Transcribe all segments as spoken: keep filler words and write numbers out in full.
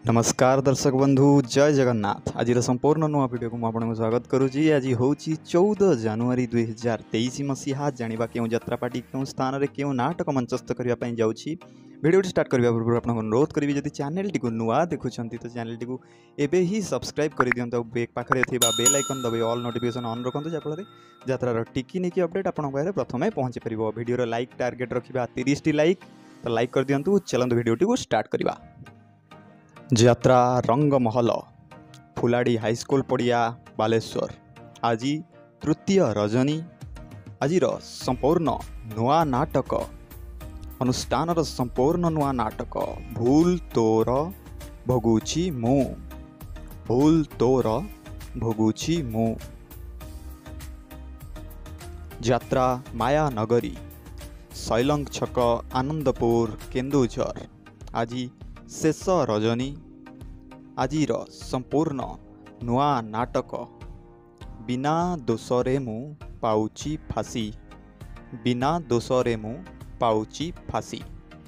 नमस्कार दर्शक बंधु, जय जगन्नाथ। आज संपूर्ण नुआ वीडियो को आपको स्वागत करुँची। आज हूँ चौदह जनवरी दुई हजार तेईस मसीहा। जाना क्यों यात्रापाटी क्यों स्थान में क्यों नाटक मंचस्थ करने जाऊँगी। वीडियो स्टार्ट करने पूर्व आपको अनुरोध करी जब चैनल टी नुआ देखुं तो चैनल टी एवं ही सब्सक्राइब कर दिखाँ। पाखे बेल आइकन दबाई ऑल नोटिफिकेशन ऑन रखुँ जहाँफल यात्रार टिकी निकी अपडेट आपको प्रथम पहुँची पार। वीडियो लाइक टार्गेट रखा तीस टी लाइक, तो लाइक कर दिंतु। चलते वीडियो टी स्टार्ट करवा। यात्रा रंगमहल फुलाड़ी हाईस्कूल पड़िया बालेश्वर। आज तृतीय रजनी। आज संपूर्ण नुआ नाटक अनुष्ठान संपूर्ण नुआ नाटक भूल तोर भोगुची मु भूल तोर भोगुची मु। यात्रा माया नगरी सैलंग छक आनंदपुर केन्दुझर। आज शेष रजनी। आज संपूर्ण नुआ नाटक बिना दोषरे मु पाउची फांसी बिना दोषरे मु पाउची फांसी।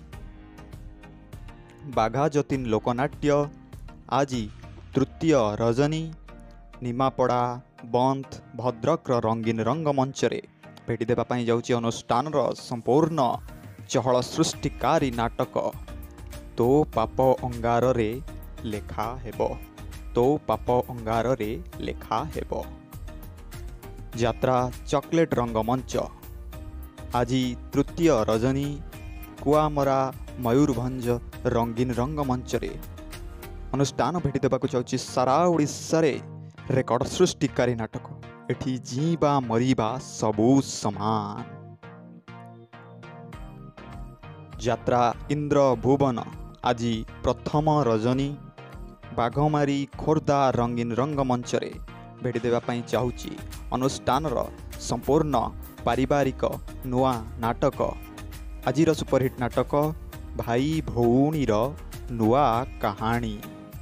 बाघा जतीन लोकनाट्य। आज तृतीय रजनी। निमापड़ा बंद भद्रक रंगीन रंगमंच भेटी देवाई जाऊँगी अनुष्ठान संपूर्ण चहल सृष्टिकारी नाटक तो पाप अंगार रे लेखा हेबो तो पाप अंगार रे लेखा हेबो। यात्रा चॉकलेट रंगमंच। आज तृतीय रजनी। कुआमरा मयूरभंज रंगीन रंगमंच अनुष्ठान भेटी देवाक चाहूँगी सारा ओडिशा रे रेकर्ड सृष्टिकारी नाटक। एठी जीवा मरीबा सबू समान। यात्रा इंद्र भुवन। आज प्रथम रजनी। बाघमारी खोर्धा रंगीन रंगमंच भेटी देवाई चाहूँगी अनुष्ठान संपूर्ण पारिवारिक नुआ नाटक। आज सुपरहिट नाटक भाई भौणीर नुआ कहानी।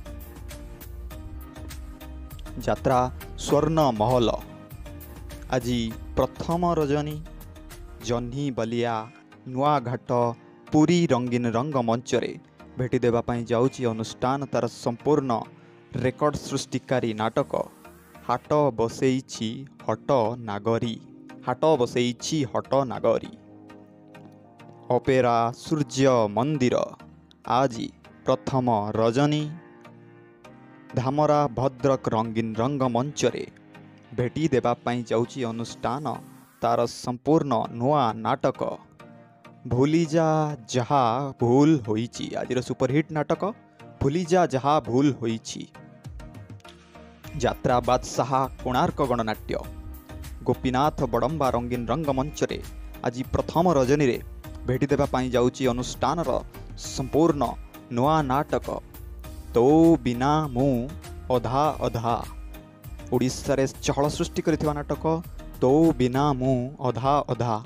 यात्रा स्वर्ण महल। आज प्रथम रजनी। जह्नी बलिया नुआ घाट पुरी रंगीन रंगमंच भेटी देवाई जाऊँगी अनुष्ठान तार संपूर्ण रेकर्ड सृष्टिकारी नाटक हाट बसैछि हट नागरी हाट बसैछि हट नागरी। अपेरा सूर्य मंदिर। आज प्रथम रजनी। धामरा भद्रक रंगीन रंगमंच भेटी देवाई जाऊँगी अनुष्ठान तार संपूर्ण नुआ नाटक भूलीजा जहा भूल होईची। आज सुपरहिट नाटक भूलीजा जहा भूल होईची। यात्रा बादशाह कोणार्क गणनाट्य। गोपीनाथ बड़म्बा रंगीन रंगमंच आज प्रथम रजनी रे भेटी देवाई जाऊँगी अनुष्ठान संपूर्ण नुआ नाटक तो बिना मु अधा अधा। ओडिशा रे चहल सृष्टि करिथिबा नाटक तो बिना मु अधा अधा।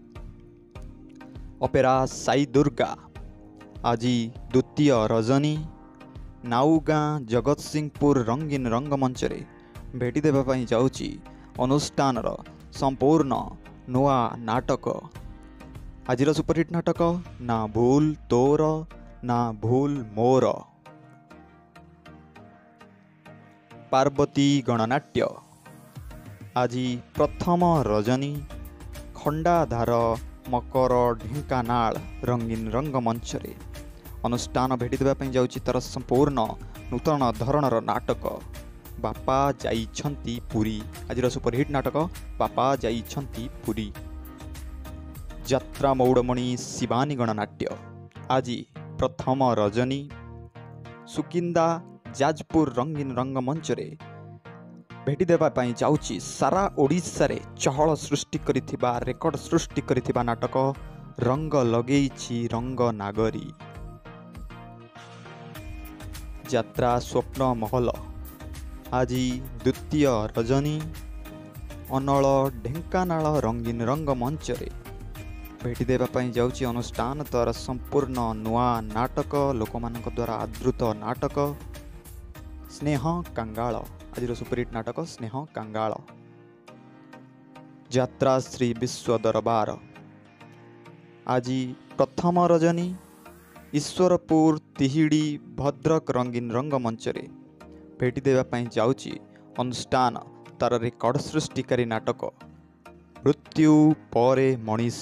अपेरा साई दुर्गा। आज द्वितीय रजनी। नाउगाँ जगत सिंहपुर रंगीन रंगमंच भेटी देवाई जाऊँगी अनुष्ठान संपूर्ण नुआ नाटक। आज सुपरहिट नाटक ना भूल तोर ना भूल मोर। पार्वती गणनाट्य। आज प्रथम रजनी। खंडाधार मकर ढेंकानाल रंगीन रंगमंच अनुष्ठान भेटी देवाई जाऊँगी तार संपूर्ण नूतन धरणर नाटक बापा जाइछंती पुरी। आज सुपरहिट नाटक बापा जाइछंती पुरी। यात्रा मौड़मणि शिवानी गणनाट्य। आज प्रथम रजनी। सुकिंदा जाजपुर रंगीन रंगमंच भेटी देवाई जाऊँगी सारा ओडिशा रे चहल सृष्टि करिथिबा रेकर्ड सृष्टि करिथिबा नाटक रंग लगेइछि रंग नागरी। यात्रा स्वप्न महल। आज द्वितीय रजनी। अनल ढेंकानाल रंगीन रंगमंच भेटी देवाई जाऊँगी अनुष्ठान तार संपूर्ण नुआ नाटक लोकमानक द्वारा आदृत नाटक स्नेह कांगाल। आज सुपरहिट नाटक स्नेह कांगाल। यात्रा श्री विश्व दरबार। आज प्रथम रजनी। ईश्वरपुर तिहिड़ी भद्रक रंगीन रंगमंच रे भेटी देवा पई जाउची अनुष्ठान तार रेकर्ड सृष्टिकारी नाटक मृत्यु परे मनीष।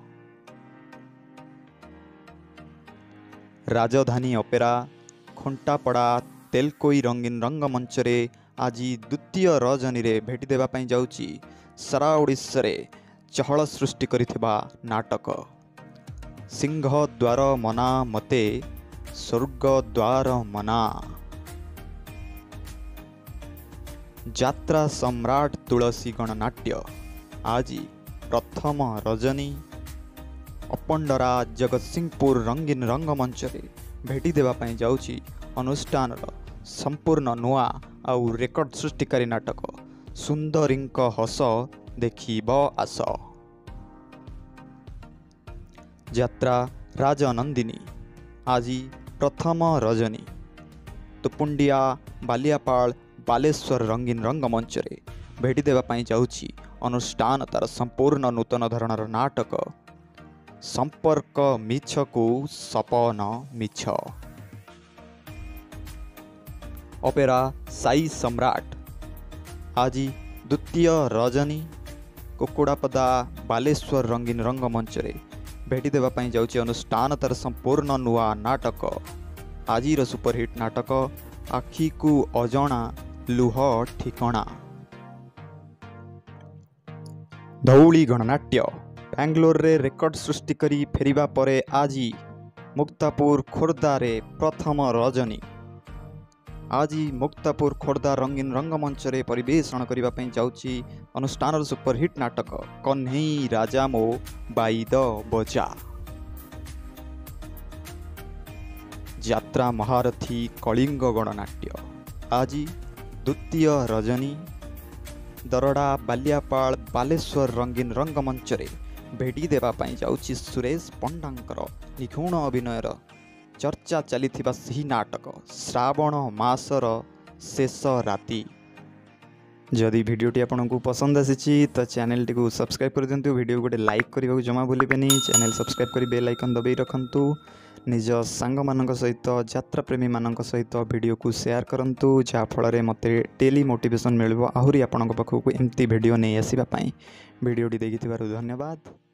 राजधानी अपेरा खुंटापड़ा तेलकोई रंगीन रंगमंच रे आज द्वितीय रजनी रे भेटी देवा पई जाउची सारा ओडिशा रे चहल सृष्टि करिथिबा नाटक सिंह द्वार मना मते स्वर्ग द्वार मना। यात्रा सम्राट तुलसी गणनाट्य आज प्रथम रजनी अपंडरा जगतसिंहपुर रंगीन रंगमंच रे भेटी देवा पई जाउची अनुष्ठान संपूर्ण नुआ आउ रेकर्ड सृष्टिकारी नाटक सुंदरींक हस देखिब आस। यात्रा राजनंदिनी आज प्रथम रजनी तुपुंडिया बालियापाल बालेश्वर रंगीन रंगमंच रे भेटी देवा पई जाउची अनुष्ठान तार संपूर्ण नूतन धरणर नाटक संपर्क मिछ को सपन मिछ। अपेरा साई सम्राट आज द्वितीय रजनी कुकुड़ापदा बालेश्वर रंगीन रंगमंच रे भेटी देवा पई जाउची अनुष्ठान तार संपूर्ण नुआ नाटक आजिर सुपरहिट नाटक आखि को अजणा लुह ठिकणा। धौली गणनाट्य बेंगलोर रे रेकर्ड सृष्टि करी फेरिबा परे आज मुक्तापुर खोर्धा रे प्रथम रजनी आज मुक्तापुर खोर्धा रंगीन रंगमंच रे परिवेषण करिबा पई जाउची अनुष्ठान सुपरहिट नाटक कन्हई राजा मो बाईद बजा। यात्रा महारथी कलिंग गणनाट्य आज द्वितीय रजनी दरड़ा बालियापाल बालेश्वर रंगीन रंगमंच रे भेटी देवा पई जाउची सुरेश पंडांकर निखुण अभिनयर चर्चा चलीथिबा सही नाटक श्रावण मासर शेष राति। जदि भिडियोटी आपको पसंद आसी तो चैनल टी को सब्सक्राइब कर दिंतु वीडियो गोटे लाइक करने को जमा भूलें चैनल सब्सक्राइब कर बेल आइकन दबाई रखंतु निज सांग मानक सहित यात्रा प्रेमी मानक सहित वीडियो को शेयर करंतु जहाँफल मते डेली मोटिवेशन मिल आहरी आपण पाखक एमती वीडियो नहीं आसवाई वीडियोटी देखि धन्यवाद।